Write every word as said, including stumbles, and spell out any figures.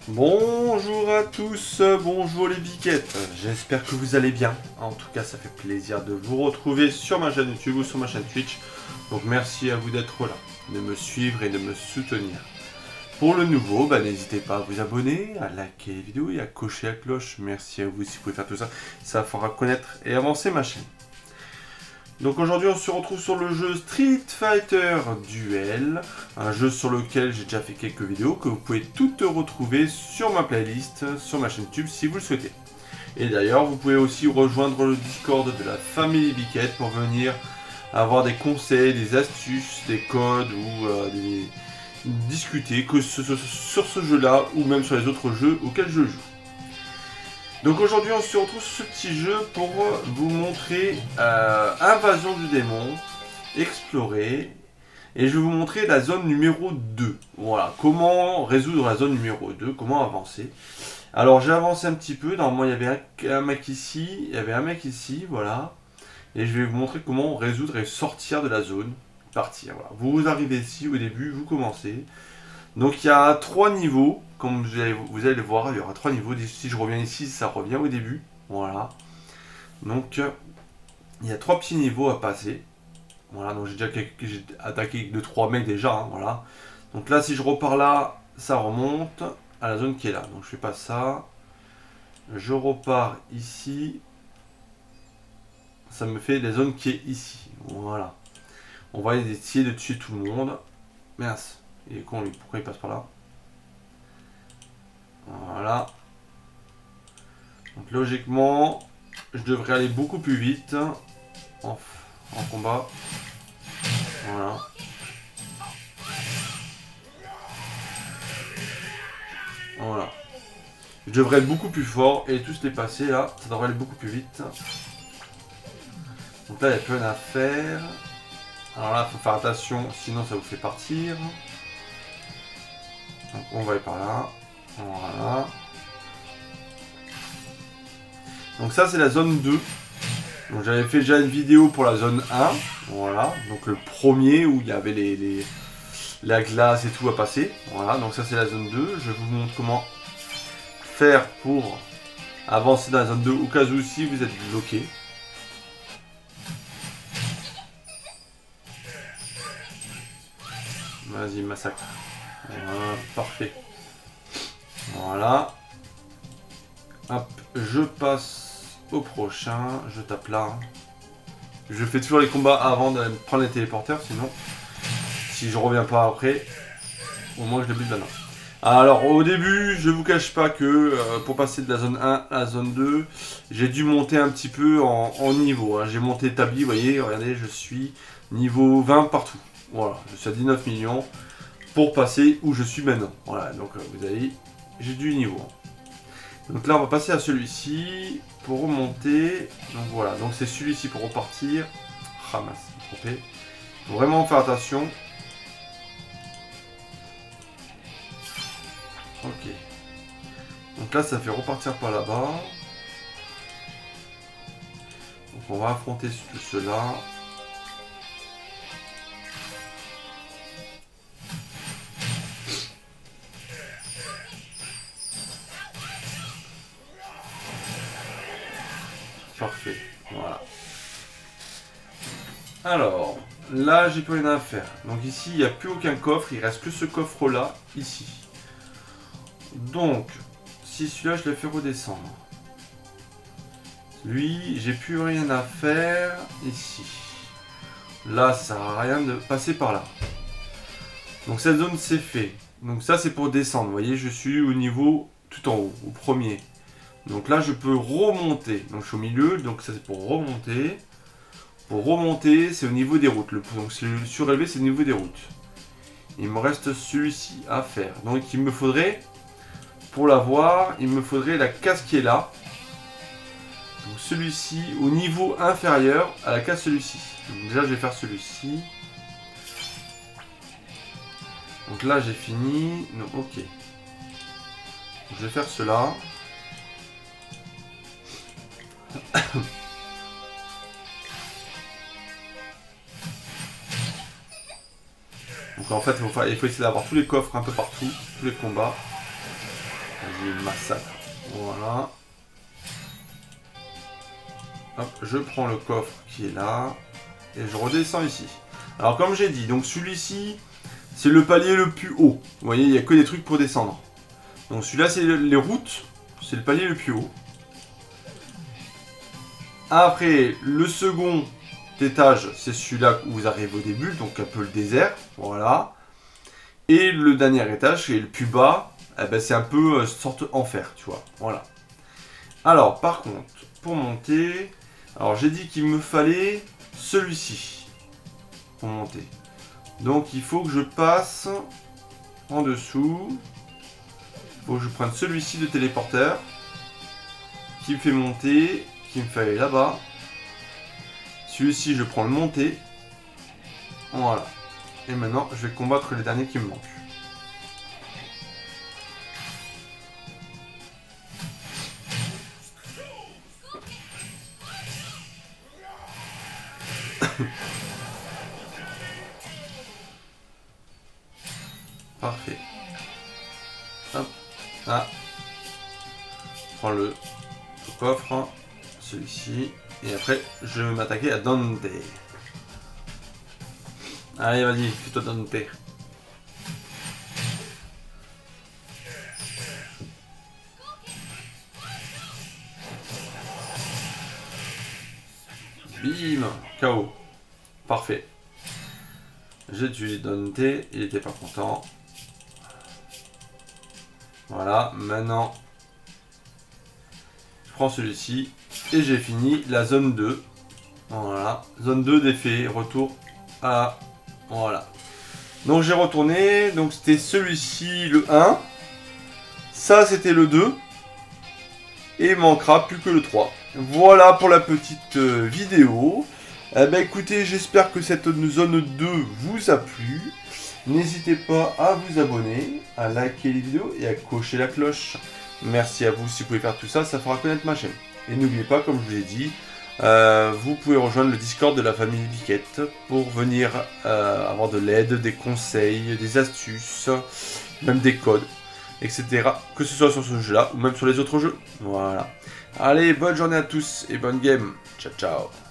Bonjour à tous, bonjour les biquettes, j'espère que vous allez bien. En tout cas, ça fait plaisir de vous retrouver sur ma chaîne YouTube ou sur ma chaîne Twitch. Donc merci à vous d'être là, de me suivre et de me soutenir. Pour le nouveau, bah, n'hésitez pas à vous abonner, à liker les vidéos et à cocher la cloche. Merci à vous si vous pouvez faire tout ça, ça fera connaître et avancer ma chaîne. Donc aujourd'hui on se retrouve sur le jeu Street Fighter Duel, un jeu sur lequel j'ai déjà fait quelques vidéos que vous pouvez toutes retrouver sur ma playlist, sur ma chaîne YouTube si vous le souhaitez. Et d'ailleurs vous pouvez aussi rejoindre le Discord de la famille Biquette pour venir avoir des conseils, des astuces, des codes ou euh, des... discuter que ce, ce, sur ce jeu là ou même sur les autres jeux auxquels je joue. Donc aujourd'hui on se retrouve sur ce petit jeu pour vous montrer euh, Invasion du démon, explorer, et je vais vous montrer la zone numéro deux. Voilà, comment résoudre la zone numéro deux, comment avancer. Alors j'ai avancé un petit peu, normalement il y avait un, un mec ici, il y avait un mec ici, voilà. Et je vais vous montrer comment résoudre et sortir de la zone, partir. Voilà. Vous arrivez ici au début, vous commencez. Donc il y a trois niveaux, comme vous allez, vous allez le voir, il y aura trois niveaux. Si je reviens ici, ça revient au début. Voilà. Donc il y a trois petits niveaux à passer. Voilà, donc j'ai déjà j'ai attaqué deux trois mecs déjà. Hein, voilà. Donc là, si je repars là, ça remonte à la zone qui est là. Donc je fais pas ça. Je repars ici. Ça me fait la zone qui est ici. Voilà. On va essayer de tuer tout le monde. Mince. Il est con lui, pourquoi il passe par là? Voilà. Donc logiquement, je devrais aller beaucoup plus vite en, en combat. Voilà. Voilà. Je devrais être beaucoup plus fort et tous les passer là, ça devrait aller beaucoup plus vite. Donc là, il n'y a plus rien à faire. Alors là, il faut faire attention, sinon ça vous fait partir. Donc on va aller par là. Voilà. Donc ça c'est la zone deux. Donc j'avais fait déjà une vidéo pour la zone un. Voilà. Donc le premier où il y avait les, les la glace et tout à passer. Voilà. Donc ça c'est la zone deux. Je vous montre comment faire pour avancer dans la zone deux au cas où si vous êtes bloqué. Vas-y, massacre. Voilà, parfait. Voilà. Hop, je passe au prochain. Je tape là. Je fais toujours les combats avant de prendre les téléporteurs, sinon, si je reviens pas après, au moins je le bute maintenant. Alors au début, je vous cache pas que euh, pour passer de la zone un à la zone deux, j'ai dû monter un petit peu en, en niveau. Hein. J'ai monté établi, vous voyez, regardez, je suis niveau vingt partout. Voilà, je suis à dix-neuf millions pour passer où je suis maintenant. Voilà, donc euh, vous avez, j'ai du niveau. Donc là, on va passer à celui-ci pour remonter. Donc voilà, donc c'est celui-ci pour repartir. Ramasse, trompé. Faut vraiment faire attention. Ok. Donc là, ça fait repartir par là-bas. Donc on va affronter ceux-là. Parfait, voilà. Alors, là, j'ai plus rien à faire. Donc ici, il n'y a plus aucun coffre, il reste que ce coffre-là, ici. Donc, si celui-là, je le fais redescendre. Lui, j'ai plus rien à faire ici. Là, ça sert à rien de passer par là. Donc cette zone, c'est fait. Donc ça, c'est pour descendre. Vous voyez, je suis au niveau tout en haut, au premier. Donc là, je peux remonter. Donc je suis au milieu, donc ça c'est pour remonter. Pour remonter, c'est au niveau des routes. Le, donc le surélevé, c'est au niveau des routes. Il me reste celui-ci à faire. Donc il me faudrait, pour l'avoir, il me faudrait la case qui est là. Donc celui-ci au niveau inférieur à la case celui-ci. Donc déjà, je vais faire celui-ci. Donc là, j'ai fini. Non, ok. Donc, je vais faire cela. Donc en fait, il faut, il faut essayer d'avoir tous les coffres un peu partout, tous les combats. Vas-y, massacre. Voilà. Hop, je prends le coffre qui est là. Et je redescends ici. Alors comme j'ai dit, donc celui-ci, c'est le palier le plus haut. Vous voyez, il n'y a que des trucs pour descendre. Donc celui-là, c'est les routes. C'est le palier le plus haut. Après, le second étage, c'est celui-là où vous arrivez au début, donc un peu le désert. Voilà. Et le dernier étage, qui est le plus bas, eh ben, c'est un peu euh, sorte enfer, tu vois. Voilà. Alors, par contre, pour monter, alors j'ai dit qu'il me fallait celui-ci pour monter. Donc, il faut que je passe en dessous. Il faut que je prenne celui-ci de téléporteur qui me fait monter, qui me fait aller là-bas. Celui-ci, je prends le monter. Voilà. Et maintenant, je vais combattre les derniers qui me manquent. Parfait. Hop. Ah. Je prends le, le coffre. Celui-ci. Et après, je vais m'attaquer à Dante. Allez, vas-y, fais-toi Dante. Bim, K O. Parfait. J'ai tué Dante, il était pas content. Voilà, maintenant, je prends celui-ci et j'ai fini la zone deux. Voilà, zone deux d'effet, retour à... Voilà. Donc j'ai retourné, donc c'était celui-ci le un. Ça c'était le deux. Et il manquera plus que le trois. Voilà pour la petite euh, vidéo. Eh ben écoutez, j'espère que cette zone deux vous a plu. N'hésitez pas à vous abonner, à liker les vidéos et à cocher la cloche. Merci à vous si vous pouvez faire tout ça, ça fera connaître ma chaîne. Et n'oubliez pas, comme je vous l'ai dit, euh, vous pouvez rejoindre le Discord de la famille Biquette pour venir euh, avoir de l'aide, des conseils, des astuces, même des codes, et cetera. Que ce soit sur ce jeu-là ou même sur les autres jeux. Voilà. Allez, bonne journée à tous et bonne game. Ciao, ciao.